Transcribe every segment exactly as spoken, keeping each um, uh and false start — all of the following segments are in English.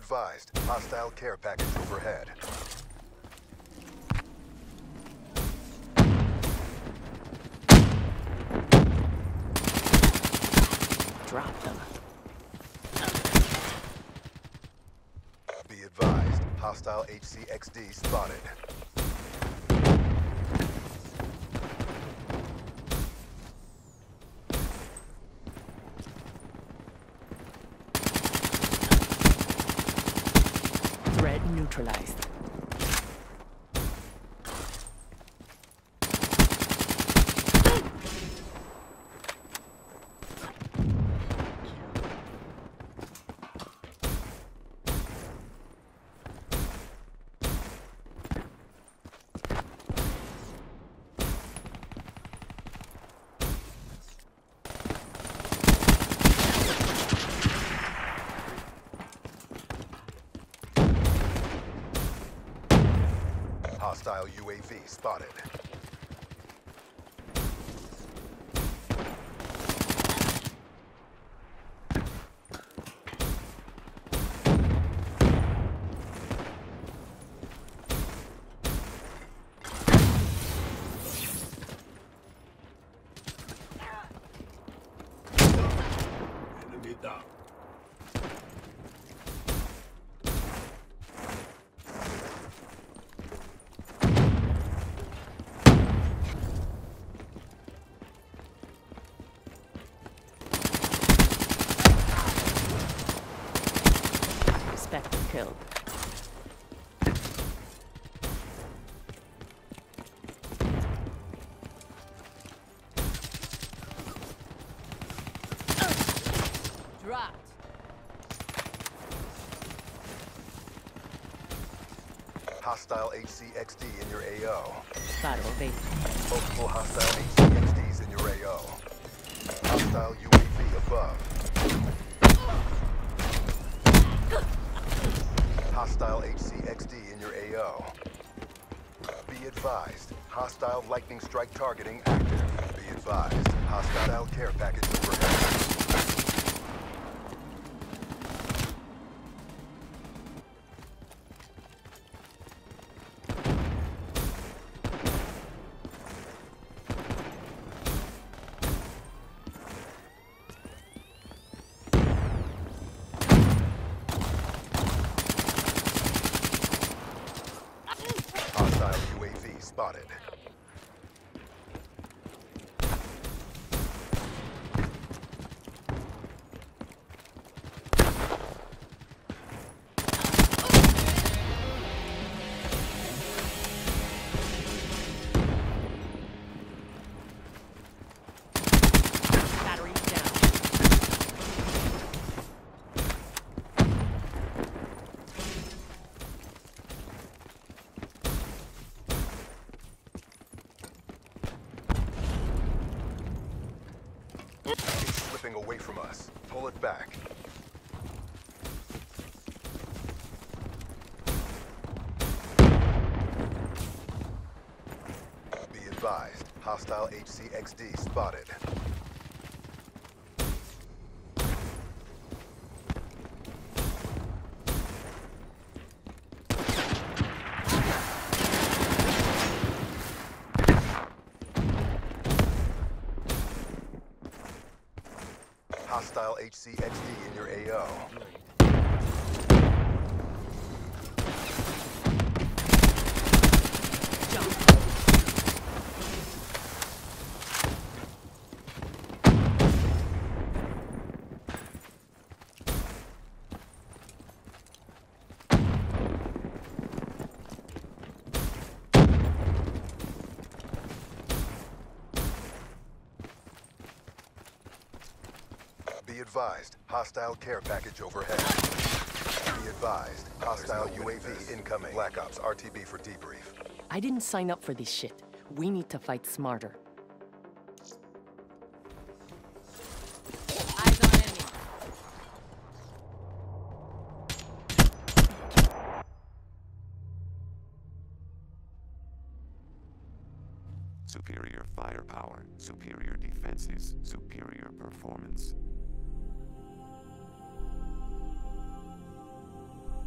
advised, hostile care package overhead. Drop them. Be advised, hostile H C X D spotted. Threat neutralized. Hostile U A V spotted. Enemy down. Spectre killed. Dropped. Hostile H C X D in your A O. Battle evade. Multiple hostile H C X Ds in your A O. Hostile U A V above. Hostile H C X D in your A O. Be advised, hostile lightning strike targeting active. Be advised, hostile care package overhead. Hostile U A V spotted. Battery down. It's slipping away from us. Pull it back. Be advised, hostile H C X D spotted. Hostile H C X D in your A O. Be advised, hostile care package overhead. Be advised, hostile U A V incoming. Black Ops R T B for debrief. I didn't sign up for this shit. We need to fight smarter. Eyes on enemy. Superior firepower, superior defenses, superior performance.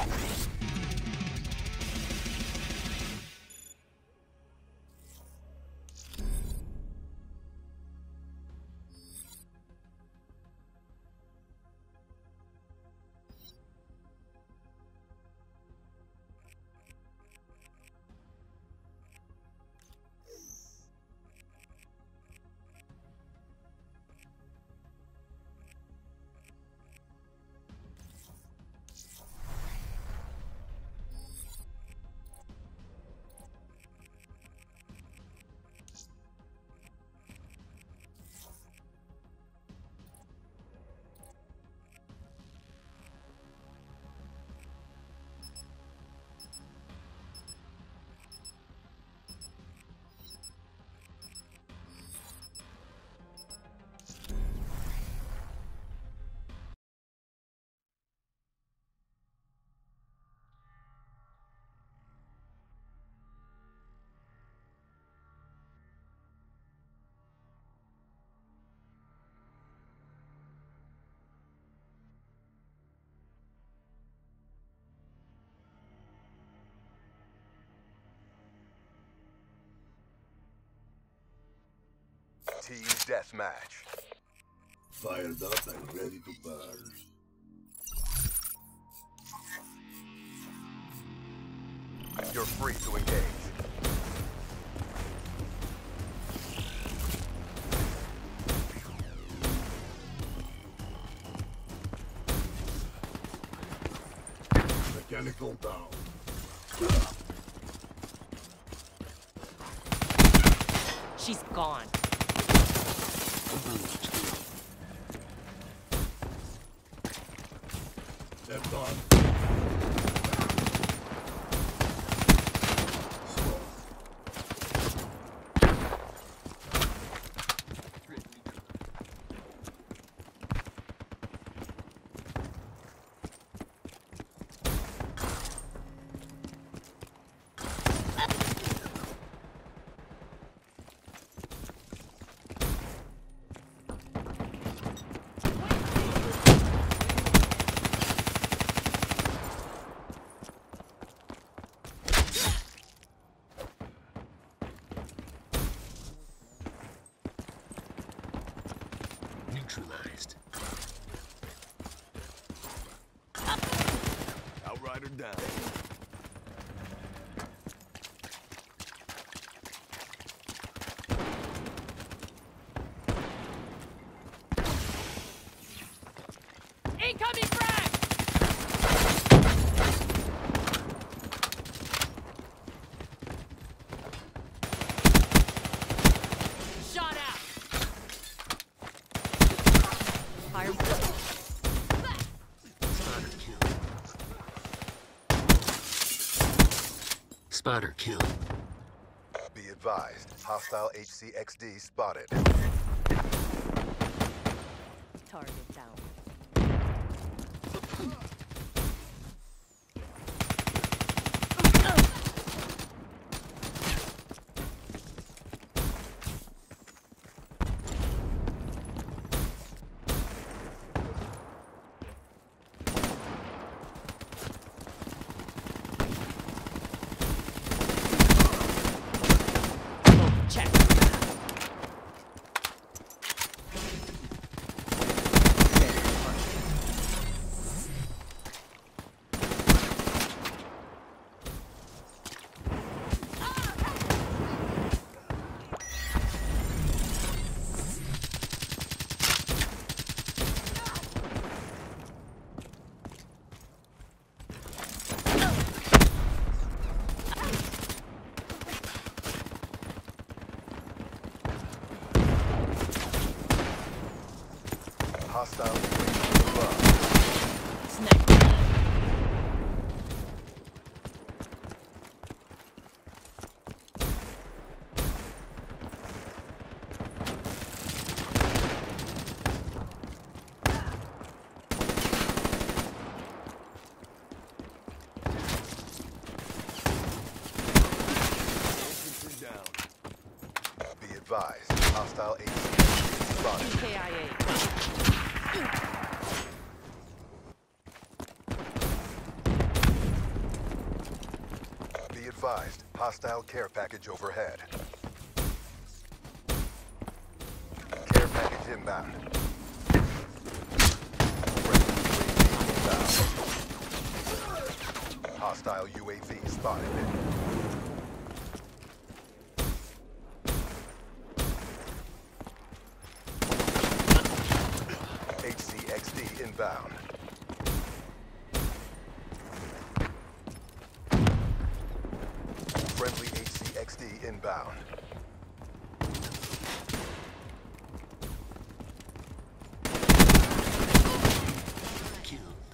Team deathmatch. Fired up and ready to burn. You're free to engage. Mechanical down. She's gone. Left on. Neutralized. Outrider down. Incoming frag! Shot out! Fire. Spotter kill. Spotter kill. Be advised, hostile H C X D spotted. Target down. Check. Hostile above. Sniper. Infantry down. Be advised, hostile H C X D spotted. K I A. Hostile care package overhead. Care package inbound. Friendly U A V inbound. Hostile U A V spotted. H C X D inbound. Friendly H C X D inbound. Killed.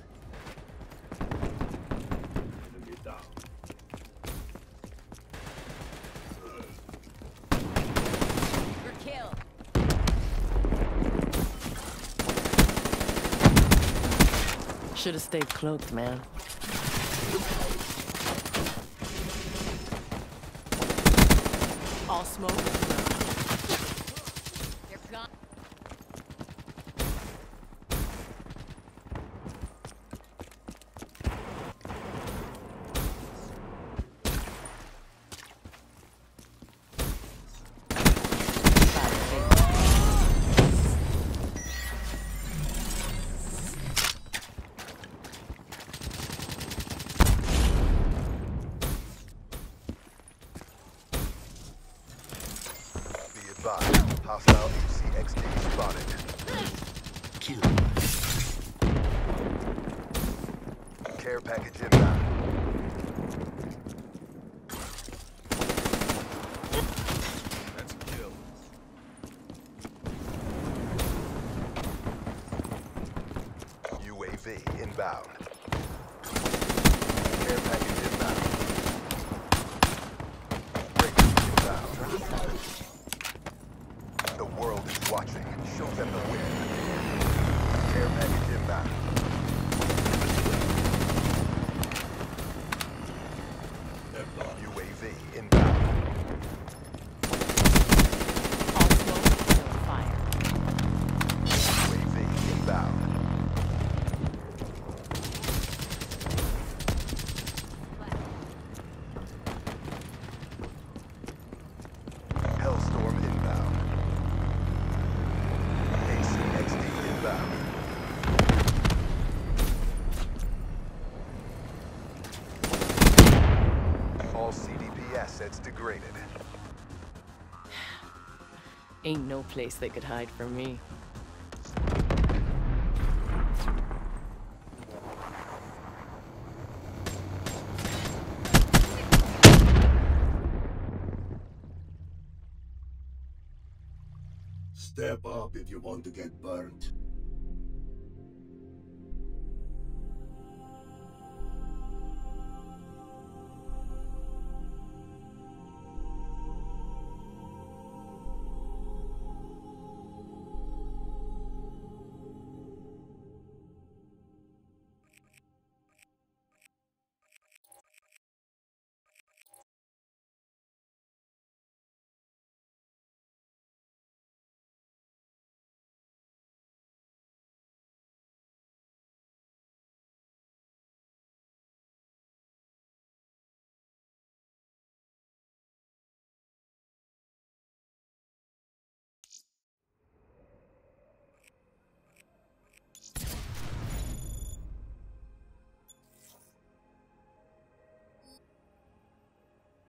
Enemy down. For kill. Should have stayed cloaked, man. All smoke. You're gone. Advised. Hostile H C X D spotted. Killed. Care package inbound. That's a kill. U A V inbound. Care package inbound. Breaking inbound. The world is watching. Show them the win. Care package inbound. U A V inbound. All smoke. Fire. U A V inbound. Hellstorm inbound. H C X D inbound. All C D P assets degraded. Ain't no place they could hide from me. Step up if you want to get burnt.